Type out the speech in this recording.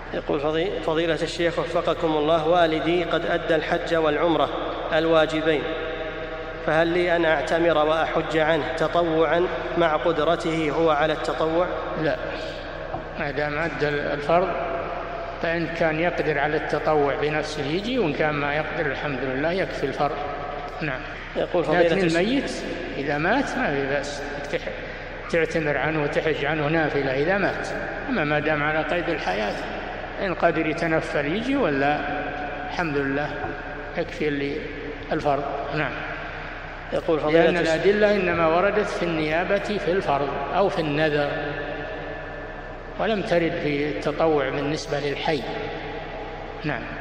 يقول فضيلة الشيخ وفقكم الله، والدي قد أدى الحج والعمرة الواجبين، فهل لي أن أعتمر وأحج عنه تطوعا مع قدرته هو على التطوع؟ لا، ما دام أدى الفرض فإن كان يقدر على التطوع بنفسه يجي، وإن كان ما يقدر الحمد لله يكفي الفرض. نعم. لكن الميت إذا مات ما في بأس تعتمر عنه وتحج عنه نافلة إذا مات، أما ما دام على قيد الحياة إن قدر يتنفل يجي، ولا الحمد لله يكفي الفرض. نعم. لأن الأدلة إنما وردت في النيابة في الفرض أو في النذر، ولم ترد في التطوع بالنسبة للحي. نعم.